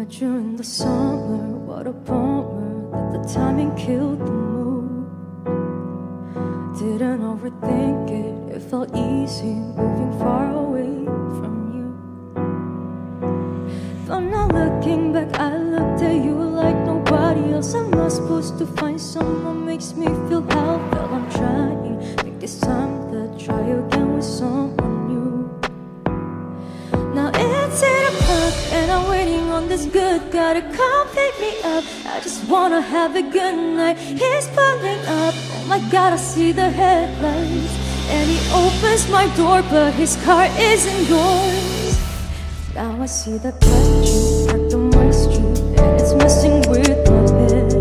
met you in the summer. What a bummer that the timing killed the mood. Didn't overthink it, it felt easy moving far away from you. But now looking back, I looked at you like nobody else. I'm not supposed to find someone makes me feel how I felt. I'm trying, think it's time to try again with someone new. Now it's 8 o'clock and I'm waiting on this good guy to come pick me up. I just wanna have a good night. He's pulling up, oh my god, I see the headlights. And he opens my door, but his car isn't yours. Now I see the black Jeep parked on my street, and it's messing with my head.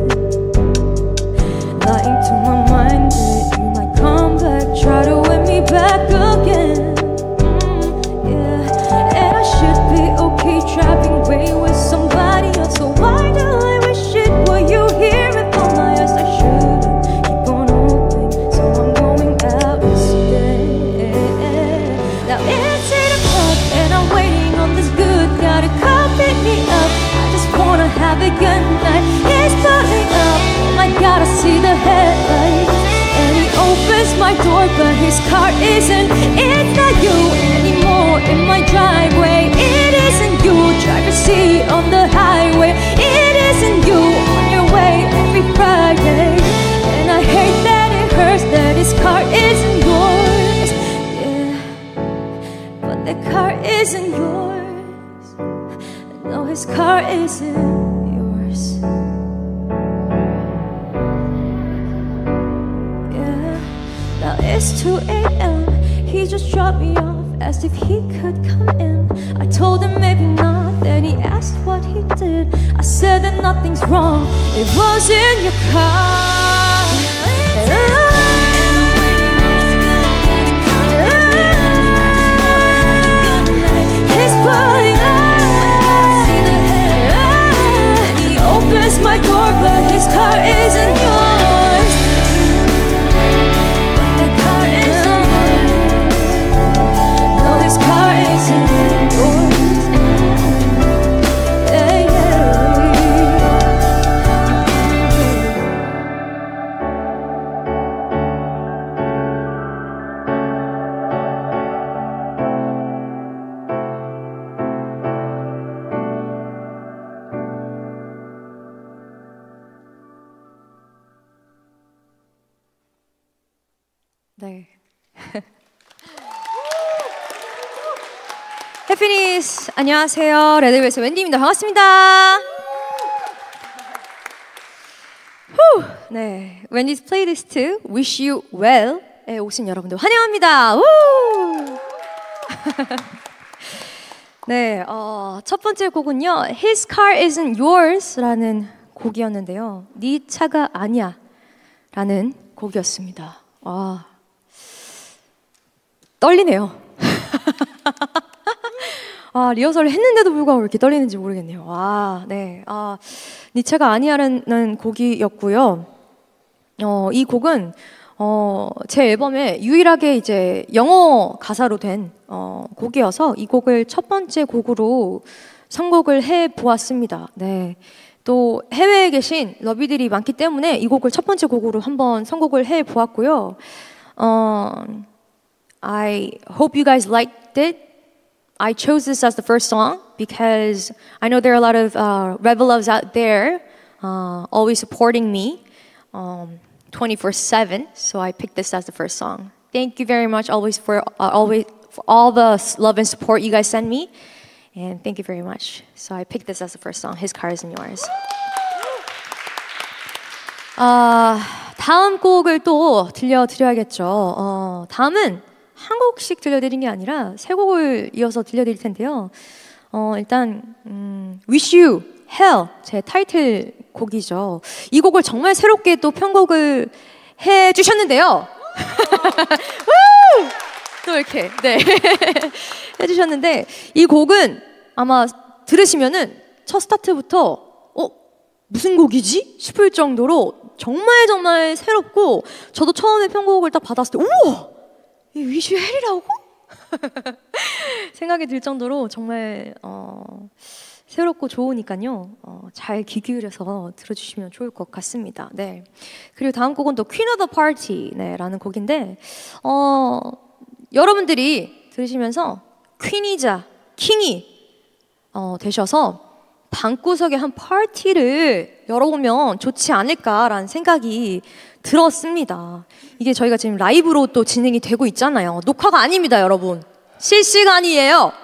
Lying to my mind that you might come back, try to win me back again. Driving away with somebody else. So why do I wish it were you here? If all my eyes I shouldn't keep on hoping, so I'm going out instead. Now it's 8 o'clock and I'm waiting on this good guy to come pick me up. I just wanna have a good night. He's pulling up, oh my god, I see the headlights. And he opens my door, but his car isn't. It's not you anymore in my driveway. It isn't you, driver's seat on the highway. It isn't you on your way every Friday. And I hate that it hurts that his car isn't yours. Yeah, but the car isn't yours. No, his car isn't yours. Yeah, now it's 2 a.m. He just dropped me off, asked if he could come in. I told him maybe not, then he asked what he did. I said that nothing's wrong, it was in your car. He's pulling up, he opens my door, but his car isn't yours. The car isn't yours. No, his car isn't yours. 네. 해피니스 안녕하세요. 레드벨벳의 웬디입니다. 반갑습니다. 네, 웬디's 플레이리스트 Wish You Well에 오신 여러분들 환영합니다. 네, 첫 번째 곡은요, His Car Isn't Yours라는 곡이었는데요. 네 차가 아니야라는 곡이었습니다. 와, 떨리네요. 아, 리허설을 했는데도 불구하고 왜 이렇게 떨리는지 모르겠네요. 와, 네, 네 차가 아니야라는 곡이었고요. 이 곡은 제 앨범에 유일하게 이제 영어 가사로 된 곡이어서 이 곡을 첫 번째 곡으로 선곡을 해 보았습니다. 네. 또 해외에 계신 러비들이 많기 때문에 이 곡을 첫 번째 곡으로 한번 선곡을 해 보았고요. I hope you guys liked it. I chose this as the first song because I know there are a lot of Rebel Loves out there always supporting me 24/7. So I picked this as the first song. Thank you very much always for all the love and support you guys send me. And thank you very much. So I picked this as the first song, His Car Isn't Yours. 다음 곡을 또 들려드려야겠죠. 다음은 한 곡씩 들려드린 게 아니라 세 곡을 이어서 들려드릴 텐데요. 일단 Wish You Hell, 제 타이틀 곡이죠. 이 곡을 정말 새롭게 또 편곡을 해주셨는데요. 또 이렇게 네 해주셨는데, 이 곡은 아마 들으시면은 첫 스타트부터 무슨 곡이지? 싶을 정도로 정말 새롭고, 저도 처음에 편곡을 딱 받았을 때 우와! 이 Wish You Hell이라고? 생각이 들 정도로 정말 새롭고 좋으니까요. 잘 귀 기울여서 들어주시면 좋을 것 같습니다. 네. 그리고 다음 곡은 또 Queen of the Party 라는 곡인데 여러분들이 들으시면서 퀸이자 킹이 되셔서 방구석에 한 파티를 열어보면 좋지 않을까라는 생각이 들었습니다. 이게 저희가 지금 라이브로 또 진행이 되고 있잖아요. 녹화가 아닙니다, 여러분. 실시간이에요.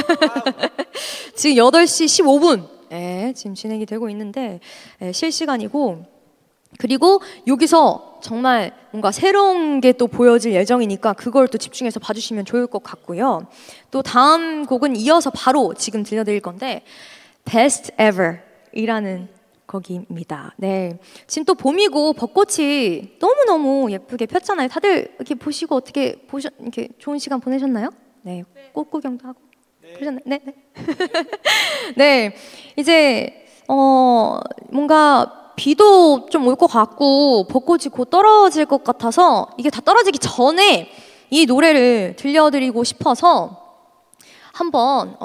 지금 8시 15분 지금 진행이 되고 있는데 실시간이고, 그리고 여기서 정말 뭔가 새로운 게 또 보여질 예정이니까 그걸 또 집중해서 봐주시면 좋을 것 같고요. 또 다음 곡은 이어서 바로 지금 들려드릴 건데 Best Ever 이라는 곡입니다. 네, 지금 또 봄이고 벚꽃이 너무너무 예쁘게 폈잖아요. 다들 이렇게 보시고 어떻게 이렇게 좋은 시간 보내셨나요? 네, 꽃 구경도 하고 그러셨나요? 네. 네, 이제 뭔가 비도 좀 올 것 같고 벚꽃이 곧 떨어질 것 같아서 이게 다 떨어지기 전에 이 노래를 들려드리고 싶어서 한번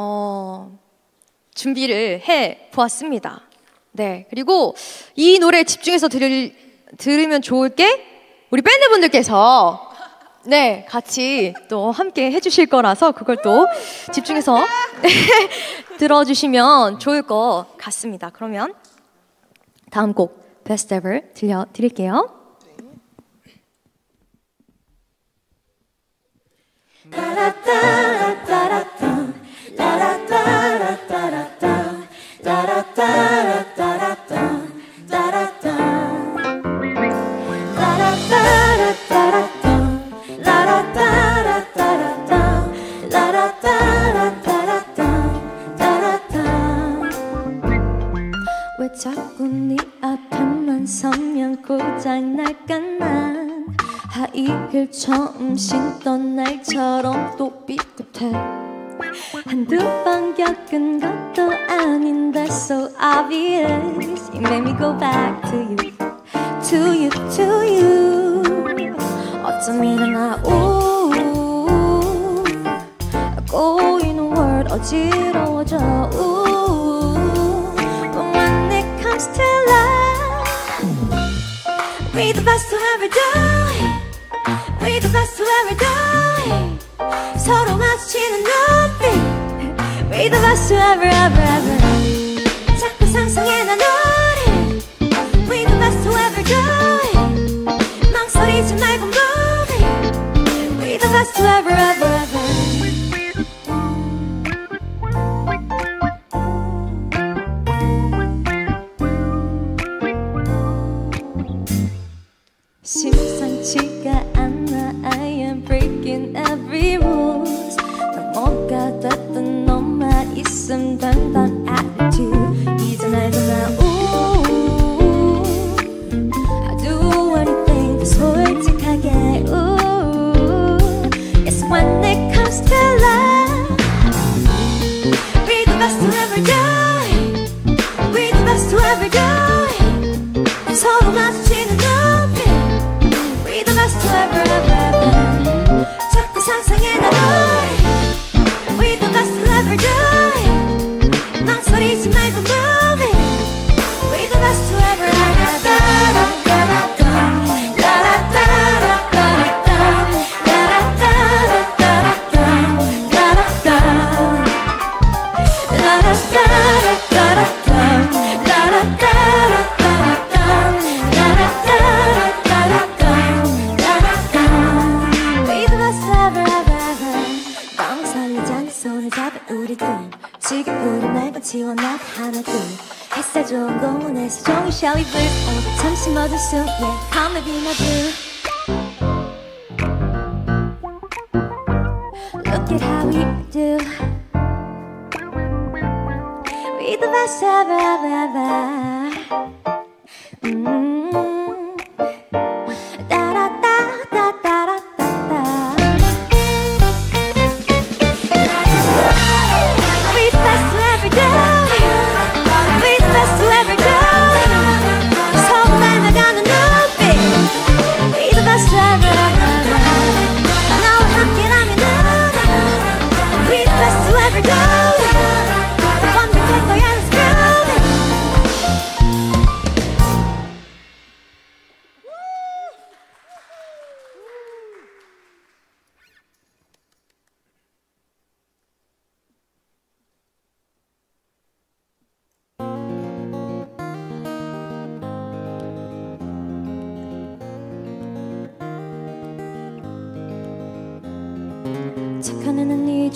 준비를 해 보았습니다. 네, 그리고 이 노래 집중해서 들으면 좋을 게 우리 밴드분들께서 네, 같이 또 함께 해주실 거라서 그걸 또 집중해서 들어주시면 좋을 것 같습니다. 그러면 다음 곡 Best Ever 들려드릴게요. 왜 자꾸 네 앞에만 서면 고장날까 난 하이힐 처음 신던 날처럼 또 삐끗해. 한두 번 겪은 것도 아닌데 so obvious. You made me go back to you, to you, to you. 어쩌면 나 꼬이는 word 어지러워져. But when it comes to love, we the best to ever do it. We the best to ever do it. 서로 마주치는 눈빛. We the best to ever, ever, ever. 자꾸 상상해 난 우리. We the best to ever do it. 망설이지 말고 move it. We the best to ever, ever, ever. 심상치가 않아. I am breaking every rules. 다 뭐가 됐든 너만 있음 된단 attitude. 이제 날도 나 I'll do anything 더 솔직하게. It's when it comes to love, we the best to ever do it. We the best to ever do it. 서로 마주치는 눈빛. We the best to ever, ever, ever. 자꾸 상상해 난 우리. We the best to ever do it. 망설이지 말고 move it. We the best to ever, ever, ever. 지금 우리 말고 지워놔 하나둘. 햇살 좋은 공원에서 종일 샬리 블루스. 잠시 멎은 숨 yeah come and be my blue. Look at how we do. We the best ever, ever, ever. Wonderful, yeah.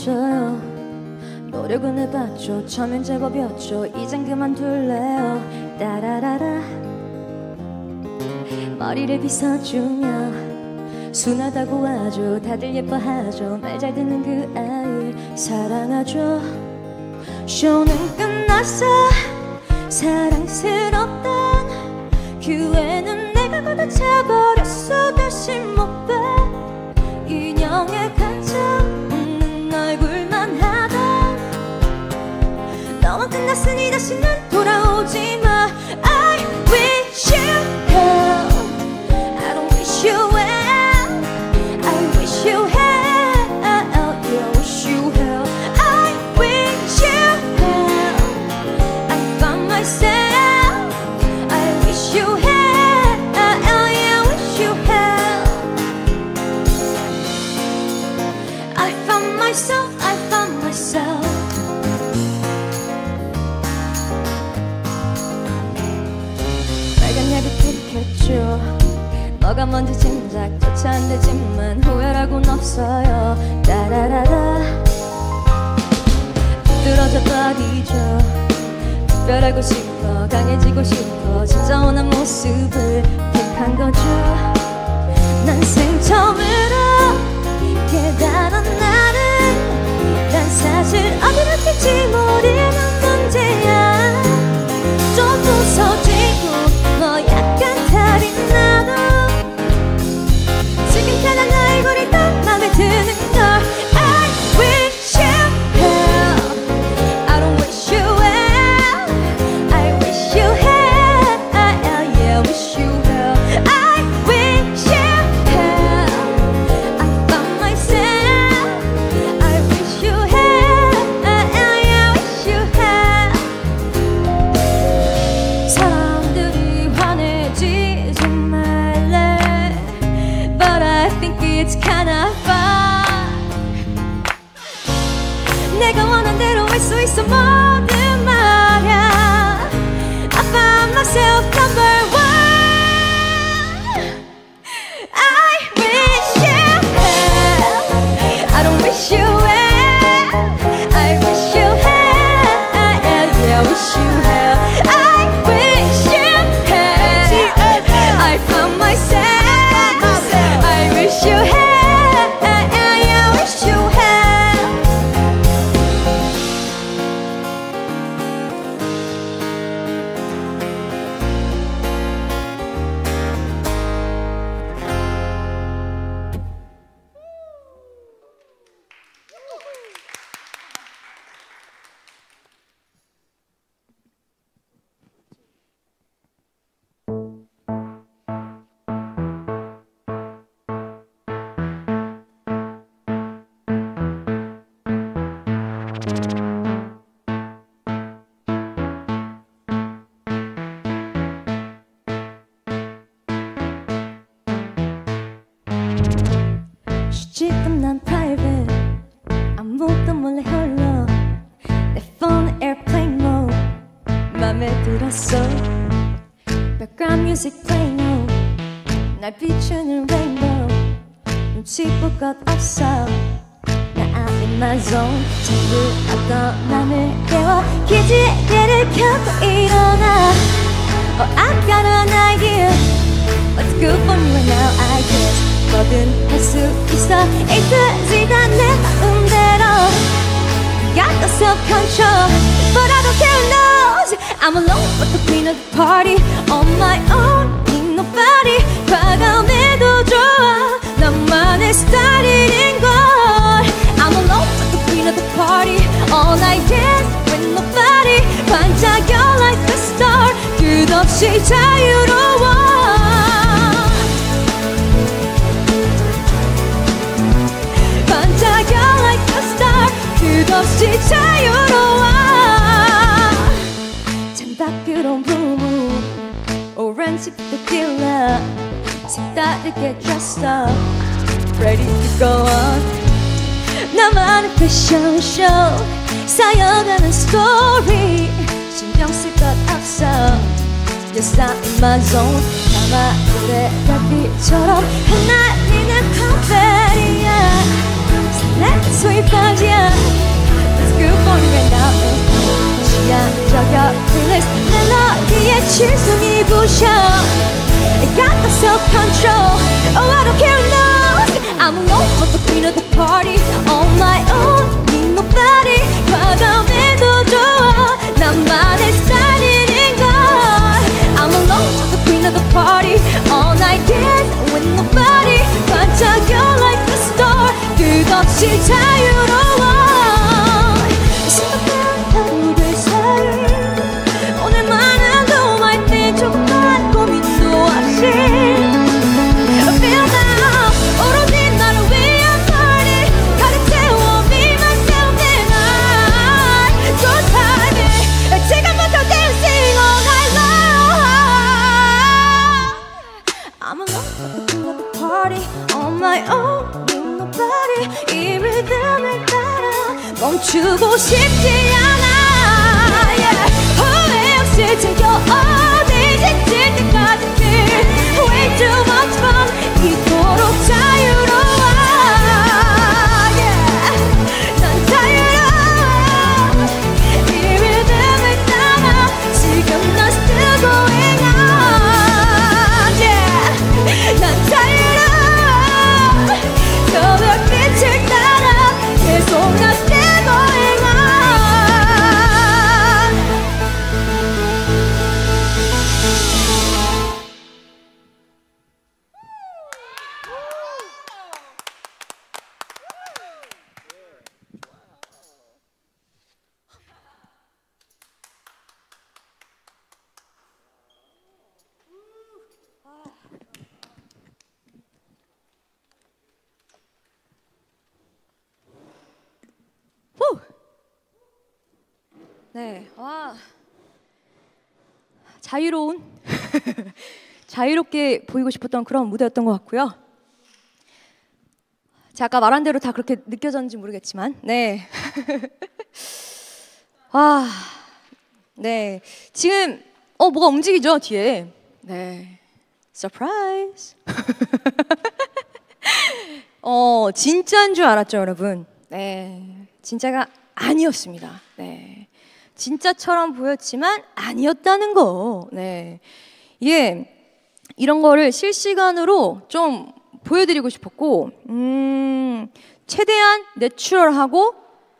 맞춰요. 노력은 해봤죠. 처음엔 제법이었죠. 이젠 그만둘래요. 따라라라 머리를 빗어주며 순하다고 하죠. 다들 예뻐하죠. 말 잘 듣는 그 아이 사랑하죠. 쇼는 끝났어. 사랑스럽단 그 애는 내가 걷어차버렸어. 다시 못 봐. 인형에 갇혀 웃는 얼굴만 하던 너만 끝났으니 다시는 돌아오지 마. I wish you well. I don't wish you well. I wish you well. Yeah, wish you well. I wish you well. I found myself. I wish you well. Yeah, wish you well. I found myself. I found myself. 빨간 약이 들켰죠. 뭐가 뭔지 짐작조차 안 되지만 후회라고는 없어요. 따라라라 부드러져 버리죠. 특별하고 싶어 강해지고 싶어 진짜 원한 모습을 택한 거죠. 난생 처음으로 깨달은 나는 난 사실 어디로 튈지 모르는 문제야. 좀 부서지고 뭐 약간 탈이 나도 지금까지 내 얼굴이 더 맘에 드는 걸. I wish you well. I don't wish you well. I wish you well. Yeah, wish you well. I wish you well. I found myself. I wish you well. Yeah, wish you well. 사람들이 화내지 말래. But I think it's kinda fun. 내가 원한 대로 할 수 있어 뭐든 말야. I found myself number one. I wish you well. I don't wish you well. I wish you well. Yeah, wish you well. I wish you well. I found myself. I wish you well. Yeah, wish you well. 지금 난 private 아무도 몰래 홀로 내 phone airplane mode 맘에 들었어. Background music playing low 날 비추는 rainbow 눈치 볼 것 없어. 나 I'm in my zone 전부 어떤 맘을 깨워 기지개를 켜고 일어나. Oh, I've got an idea what's good for me right now. I guess 뭐든 할 수 있어. A to Z 다 내 마음대로 Got the self-control But I don't care who knows I'm alone but the queen of the party On my own need nobody 과감해도 좋아 나만의 스타일인 걸. I'm alone but the queen of the party All night dance with nobody 반짝여 like a star 끝없이 자유로워. 반짝여 like a star 끝없이 자유로워. 창밖으로 boom 오렌지 tequila 색다르게 dressed up ready to go on. 나만의 패션 쇼 쌓여가는 스토리 신경 쓸 것 없어. Yes, I'm in my zone 까마귀의 별빛처럼 흩날리는 컴페리야. sweet It's good for you right now 시간적여 플레이스 멜로디에 칠성이 부셔 I got no self-control Oh I don't care no I'm alone but the queen of the party On my own need nobody 과감해도 좋아 나만의 스타일인 걸 I'm alone but the queen of the party All night dance with nobody 반짝여 like the star 끝없이 자유로워 심각한 하루들 사이 오늘만은 도말 때 조금만 고민도 없이 Feel now 오로지 나를 위한 party 가득 채워 me myself and I 좋다네 지금부터 dancing all night long I'm alone at the party on my own with nobody 이 리듬을 따라 멈추고 싶지 않아 yeah. 후회 없이 즐겨 어디 지칠 때까지 Way too much fun 이토록 자유로워 yeah. 난 자유로워 이 리듬을 따라 지금 난 still going on yeah. 난 자유로워 새벽빛을 따라 계속 난 still going on 네, 와 자유로운 자유롭게 보이고 싶었던 그런 무대였던 것 같고요. 제가 아까 말한 대로 다 그렇게 느껴졌는지 모르겠지만, 네, 와, 네, 지금 뭐가 움직이죠 뒤에, 네, 서프라이즈. 진짜인 줄 알았죠, 여러분? 네, 진짜가 아니었습니다. 네. 진짜처럼 보였지만 아니었다는 거. 네. 이게 이런 거를 실시간으로 좀 보여드리고 싶었고, 최대한 내추럴하고,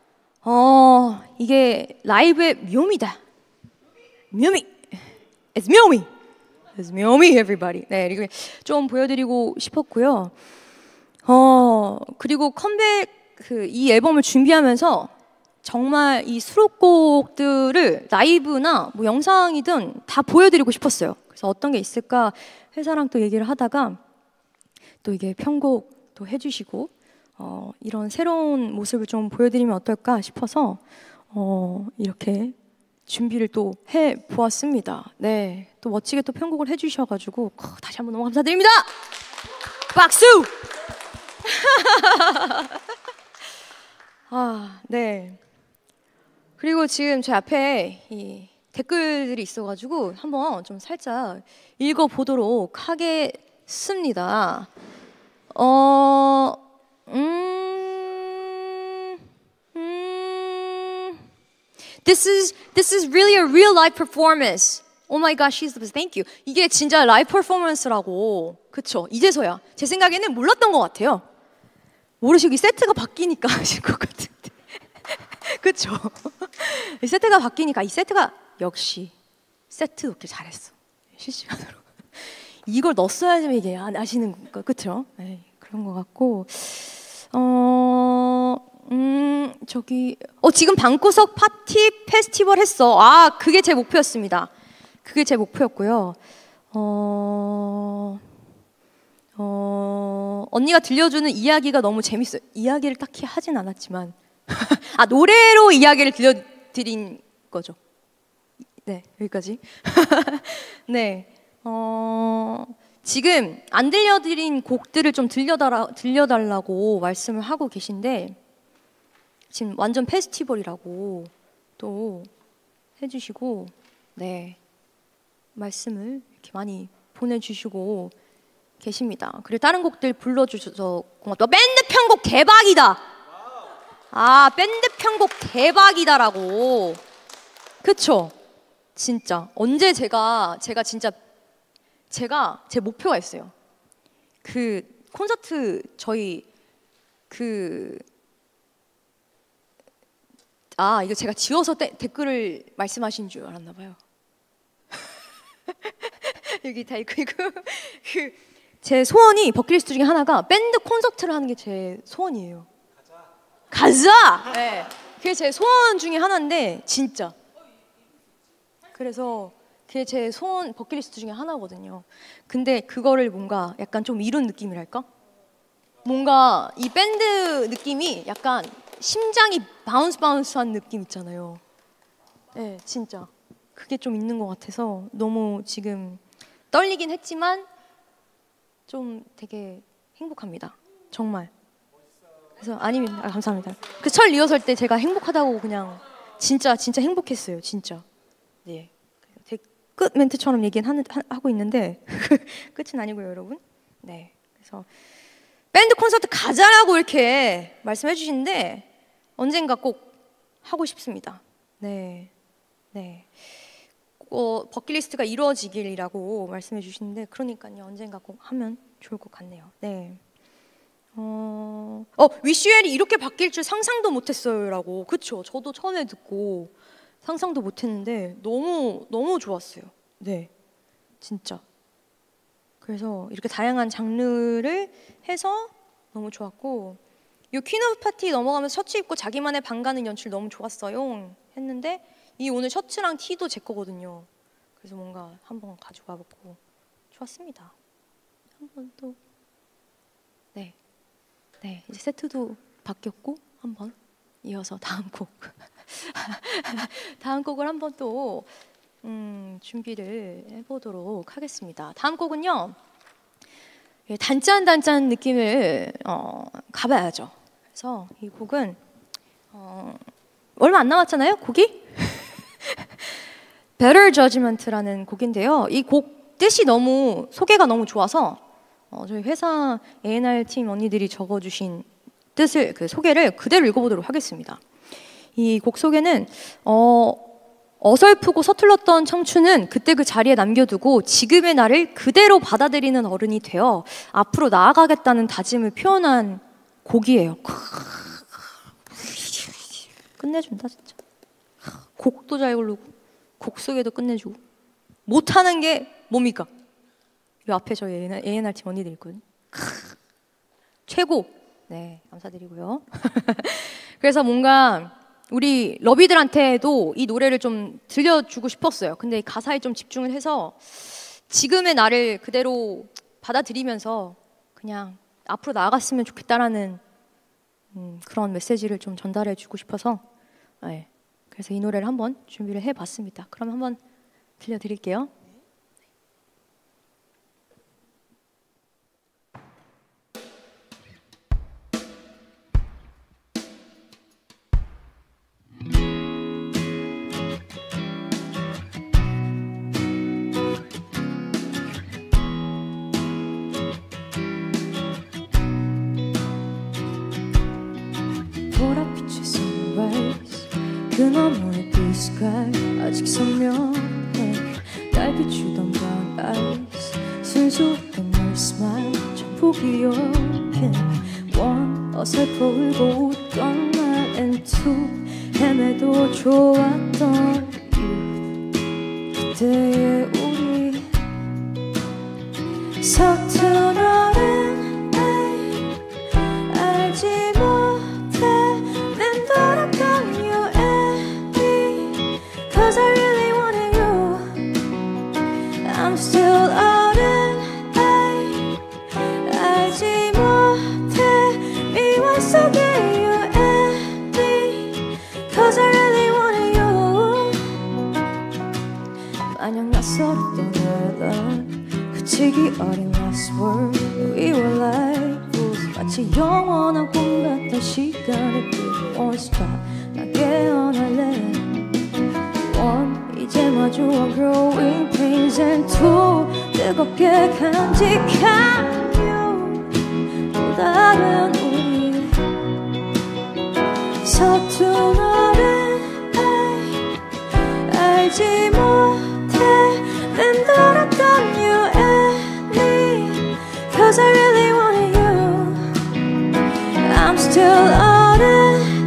이게 라이브의 묘미다. 묘미. It's 묘미. It's 묘미, everybody. 네, 이렇게 좀 보여드리고 싶었고요. 그리고 컴백 이 앨범을 준비하면서 정말 이 수록곡들을 라이브나 뭐 영상이든 다 보여드리고 싶었어요. 그래서 어떤 게 있을까 회사랑 또 얘기를 하다가 또 이게 편곡도 해주시고 이런 새로운 모습을 좀 보여드리면 어떨까 싶어서 이렇게 준비를 또 해보았습니다. 네, 또 멋지게 또 편곡을 해주셔가지고 다시 한번 너무 감사드립니다. 박수! 네. 그리고 지금 제 앞에 이 댓글들이 있어가지고 한번 좀 살짝 읽어보도록 하겠습니다. This is really a real live performance. Oh my gosh, she's the best. Thank you. 이게 진짜 라이브 퍼포먼스라고. 그쵸? 이제서야. 제 생각에는 몰랐던 것 같아요. 모르시고 이 세트가 바뀌니까 하실 것 같은데. 그쵸? 이 세트가 바뀌니까 이 세트가 역시 세트 넣기 잘했어. 실시간으로. 이걸 넣었어야지 이게 아시는 거 그쵸? 네, 그런 것 같고. 저기 지금 방구석 파티 페스티벌 했어. 그게 제 목표였습니다. 그게 제 목표였고요. 언니가 들려주는 이야기가 너무 재밌어요. 이야기를 딱히 하진 않았지만 노래로 이야기를 들려드린 거죠. 네, 여기까지. 네, 지금 안 들려드린 곡들을 좀 들려달라고 말씀을 하고 계신데 지금 완전 페스티벌이라고 또 해주시고 네, 말씀을 이렇게 많이 보내주시고 계십니다. 그리고 다른 곡들 불러주셔서 고맙다. 밴드 편곡 대박이다. 아, 밴드 편곡 대박이다라고. 그쵸? 진짜 언제 제가 진짜 제가 제 목표가 있어요. 그 콘서트 저희 이거 제가 지워서 댓글을 말씀하신 줄 알았나 봐요. 여기 다 이거 제 소원이 버킷리스트 중에 하나가 밴드 콘서트를 하는 게 제 소원이에요. 가자. 네, 그게 제 소원 중에 하나인데 진짜. 그래서 그게 제 소원 버킷리스트 중에 하나거든요. 근데 그거를 뭔가 약간 좀 이룬 느낌이랄까? 뭔가 이 밴드 느낌이 약간 심장이 바운스한 느낌 있잖아요. 네, 진짜 그게 좀 있는 것 같아서 너무 지금 떨리긴 했지만 좀 되게 행복합니다. 정말. 그래서 아닙니다. 감사합니다. 그 첫 리허설 때 제가 행복하다고 그냥 진짜 행복했어요. 진짜. 네. 되게 끝 멘트처럼 얘기는 하고 있는데 끝은 아니고요, 여러분. 네. 그래서 밴드 콘서트 가자라고 이렇게 말씀해 주시는데 언젠가 꼭 하고 싶습니다. 네. 네. 버킷리스트가 이루어지길이라고 말씀해 주시는데 그러니까요. 언젠가 꼭 하면 좋을 것 같네요. 네. 위슈엘이 이렇게 바뀔 줄 상상도 못했어요라고. 그쵸? 저도 처음에 듣고 상상도 못했는데 너무 좋았어요. 네, 진짜. 그래서 이렇게 다양한 장르를 해서 너무 좋았고, 이 퀸 오브 파티 넘어가면서 셔츠 입고 자기만의 방 가는 연출 너무 좋았어요 했는데 이 오늘 셔츠랑 티도 제 거거든요. 그래서 뭔가 한번 가져가 보고 좋았습니다. 한번 또 네, 이제 세트도 바뀌었고 한번 이어서 다음 곡을 한번 또 준비를 해보도록 하겠습니다. 다음 곡은요, 단짠 느낌을 가봐야죠. 그래서 이 곡은 얼마 안 남았잖아요, 곡이? Better Judgment라는 곡인데요. 이 곡 뜻이 소개가 너무 좋아서 저희 회사 A&R 팀 언니들이 적어주신 뜻을 소개를 그대로 읽어보도록 하겠습니다. 이 곡 소개는 어설프고 서툴렀던 청춘은 그때 그 자리에 남겨두고 지금의 나를 그대로 받아들이는 어른이 되어 앞으로 나아가겠다는 다짐을 표현한 곡이에요. 끝내준다 진짜. 곡도 잘 고르고 곡 소개도 끝내주고 못하는 게 뭡니까? 이 앞에 저희 A&R 팀 언니들 있거든요. 최고. 네, 감사드리고요. 그래서 뭔가 우리 러비들한테도 이 노래를 좀 들려주고 싶었어요. 근데 가사에 좀 집중을 해서 지금의 나를 그대로 받아들이면서 그냥 앞으로 나아갔으면 좋겠다라는 그런 메시지를 좀 전달해주고 싶어서 네, 그래서 이 노래를 한번 준비를 해봤습니다. 그럼 한번 들려드릴게요. 보랏빛의 sunrise 그 너머의 blue sky 아직 선명해 날 비추던 brown eyes 슬슬 널 smile 참 보기 어렵게 one 어설퍼 울고 웃던 날 and two 헤매도 좋았던 you 그때의 우리 서툰 어른 알지 못해 맴돌아가는 you and me Cause I really wanted you I'm still 어른 알지 못해 미워 속에 you and me Cause I really wanted you 마냥 낯설었던 our love 그치기 어린 last word We were like fools 마치 영원한 꿈 같던 시간을 끌고 one stop 나 깨어날래 One 이제 마주한 growing pains and two 뜨겁게 간직한 you 또 다른 우리 서툰 어른 알지 못해 맴돌았던 you and me Cause I really wanted you I'm still 어른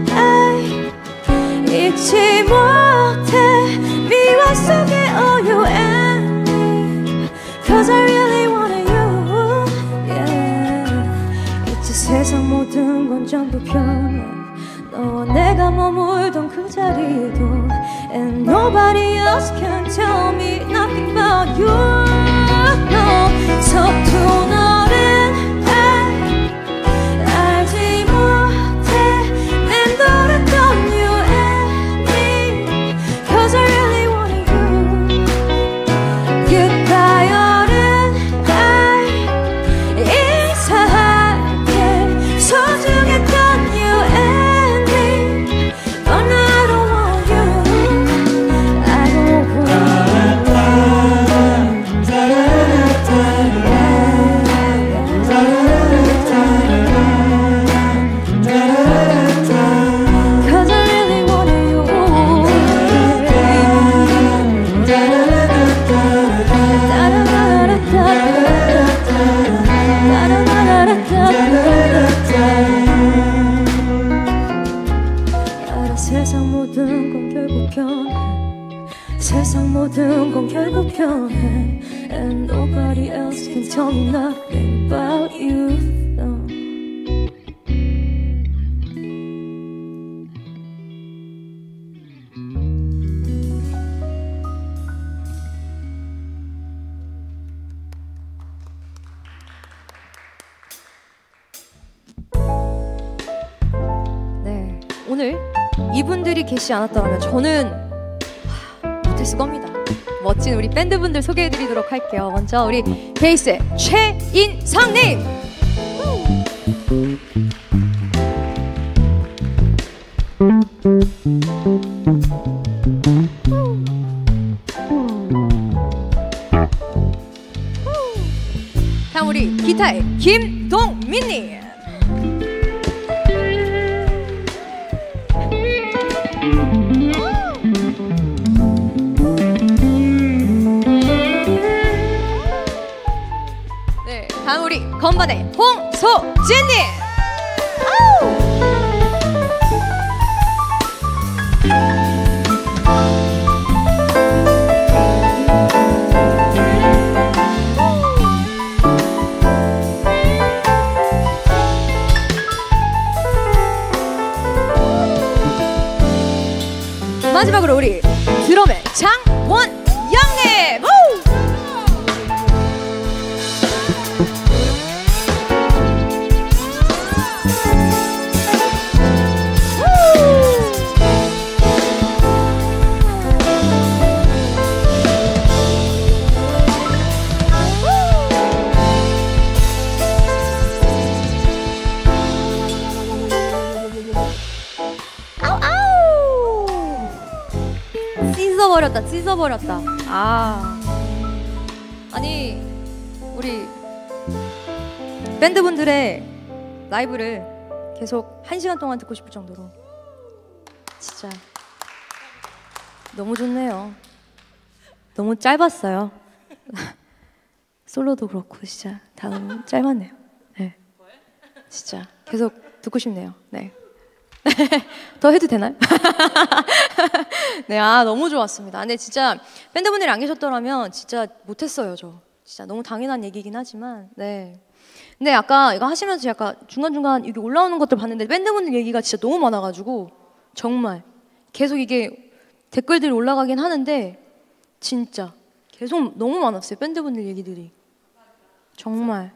잊지 못해 미화 속에 oh you and me Cause I really wanted you yeah. 이제 세상 모든 건 전부 변해 너와 내가 머물던 그 자리도 And nobody else can tell me nothing about you no. 서툰 어른 알지 못해 맴돌았던 you and me Cause I really wanted you Goodbye 어른 인사할게 소중했던 you and me But now I don't want you I don't want Cause I really wanted you 알아 세상 모든 건 결국 변해 세상 모든 건 결국 변해 And nobody else can tell me nothing about you no. 네, 오늘 이분들이 계시지 않았더라면 저는 못했을 겁니다. 멋진 우리 밴드분들 소개해드리도록 할게요. 먼저 우리 베이스의 최인성님. 다음 우리 기타의 김동민님. 네, 다음 우리 건반의 홍소진님. 마지막으로 우리 드럼의 장원영님. 찢어버렸다. 아니 우리 밴드분들의 라이브를 계속 1시간 동안 듣고 싶을 정도로 진짜 너무 좋네요. 너무 짧았어요. 솔로도 그렇고 진짜 다 너무 짧았네요. 네, 진짜 계속 듣고 싶네요. 네. 더 해도 되나요? 네, 너무 좋았습니다. 근데 진짜 밴드분들이 안 계셨더라면 진짜 못했어요, 저. 진짜 너무 당연한 얘기긴 하지만, 네. 근데 아까 이거 하시면서 약간 중간중간 여기 올라오는 것들 봤는데 밴드분들 얘기가 진짜 너무 많아가지고 정말 계속 이게 댓글들이 올라가긴 하는데 진짜 계속 너무 많았어요, 밴드분들 얘기들이. 정말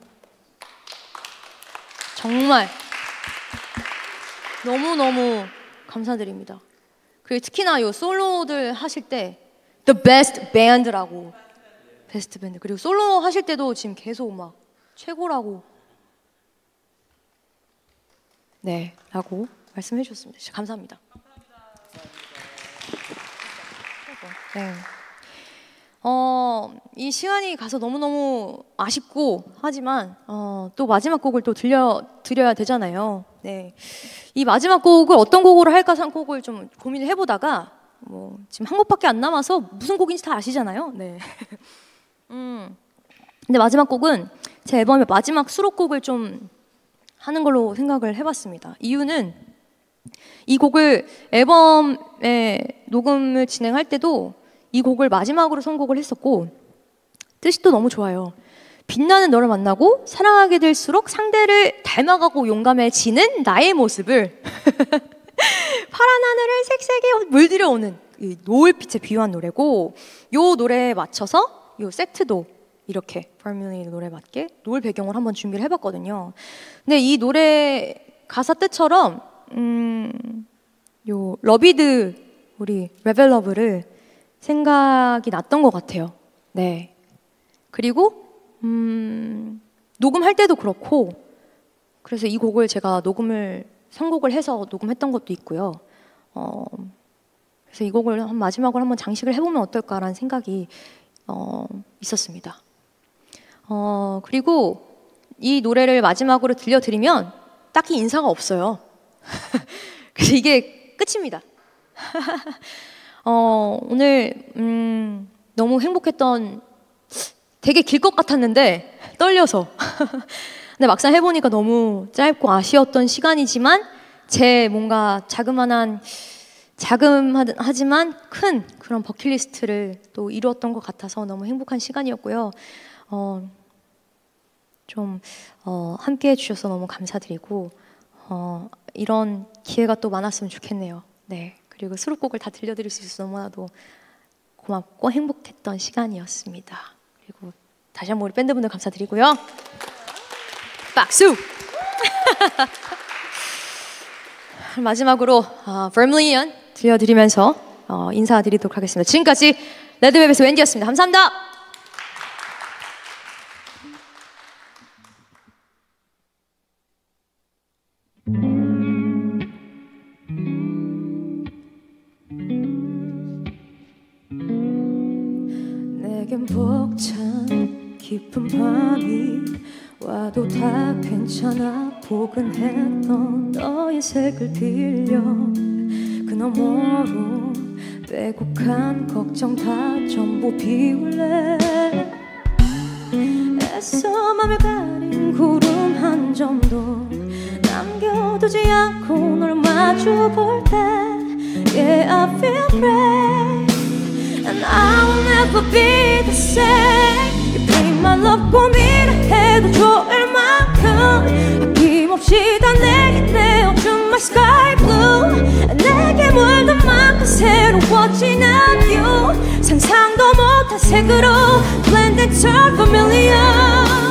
너무너무 감사드립니다. 그리고 특히나 요 솔로들 하실 때 The Best Band라고 베스트 밴드, 그리고 솔로 하실 때도 지금 계속 막 최고라고 네 라고 말씀해 주셨습니다. 진짜 감사합니다. 네. 이 시간이 가서 너무너무 아쉽고 하지만 또 마지막 곡을 또 들려드려야 되잖아요. 네. 이 마지막 곡을 어떤 곡으로 할까 산 곡을 좀 고민을 해보다가 지금 한 곡밖에 안 남아서 무슨 곡인지 다 아시잖아요. 네. 근데 마지막 곡은 제 앨범의 마지막 수록곡을 좀 하는 걸로 생각을 해봤습니다. 이유는 이 곡을 앨범에 녹음을 진행할 때도 이 곡을 마지막으로 선곡을 했었고 뜻이 또 너무 좋아요. 빛나는 너를 만나고 사랑하게 될수록 상대를 닮아가고 용감해지는 나의 모습을 파란 하늘을 색색에 물들여오는 이 노을빛에 비유한 노래고 요 노래에 맞춰서 요 세트도 이렇게 버밀리 노래에 맞게 노을 배경을 한번 준비를 해봤거든요. 근데 이 노래 가사 뜻처럼 요 러비드 우리 레벨러브를 생각이 났던 것 같아요. 네. 그리고 녹음할 때도 그렇고 그래서 이 곡을 제가 선곡을 해서 녹음했던 것도 있고요. 그래서 이 곡을 마지막으로 한번 장식을 해보면 어떨까라는 생각이 있었습니다. 그리고 이 노래를 마지막으로 들려드리면 딱히 인사가 없어요. 그래서 이게 끝입니다. 오늘 너무 행복했던 되게 길 것 같았는데 떨려서 근데 막상 해보니까 너무 짧고 아쉬웠던 시간이지만 제 뭔가 자그마하지만 큰 그런 버킷리스트를 또 이루었던 것 같아서 너무 행복한 시간이었고요. 함께 해주셔서 너무 감사드리고 이런 기회가 또 많았으면 좋겠네요. 네. 그리고 수록곡을 다 들려드릴 수 있어서 너무나도 고맙고 행복했던 시간이었습니다. 그리고 다시 한번 우리 밴드분들 감사드리고요. 박수! 마지막으로 Vermilion 들려드리면서 인사드리도록 하겠습니다. 지금까지 레드벨벳의 웬디였습니다. 감사합니다. 내겐 벅찬 깊은 밤이 와도 다 괜찮아 포근했던 너의 색을 빌려 그 너머로 빼곡한 걱정 다 전부 비울래 애써 맘을 가린 구름 한 점도 남겨두지 않고 널 마주볼 때 Yeah, I feel great And I will never be the same You be my love 고민을 해도 좋을 만큼 아낌없이 다 내게 내어준 my sky blue 내게 물든 만큼 새로워지는 view 상상도 못한 색으로 blended to vermilion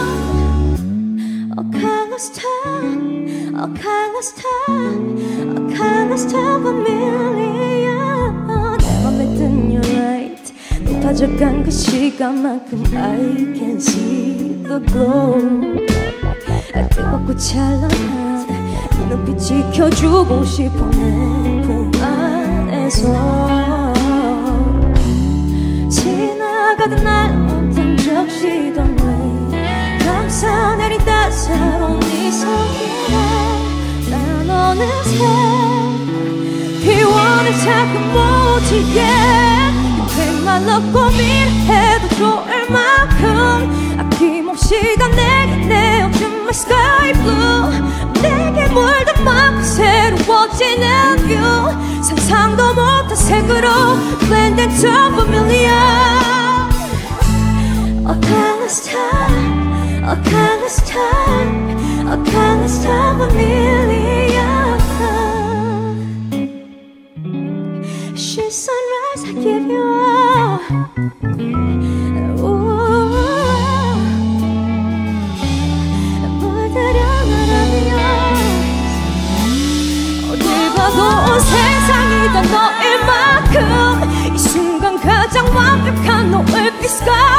A color's time, a color's time, a color's time vermilion 내 맘에 든 your light 높아져간 그 시간만큼 I can see the glow 뜨겁고 찬란한 이 눈빛 지켜주고 싶어 내 품 안에서 지나가던 날 어떤 적시던 왜 감싸 내린 따사로운 네 손길에 난 어느새 피워낸 작은 모티에 My love 고민을 해도 좋을 만큼 아낌없이 다 내게 내어준 my sky blue 내게 물든 만큼 새로워지는 view 상상도 못한 색으로 blended to vermilion A color's time, a color's time, a color's time vermilion She's sunrise, I give you all 물들여 나라면 어딜 봐도 온 세상이 다 너일 만큼 이 순간 가장 완벽한 노을빛 sky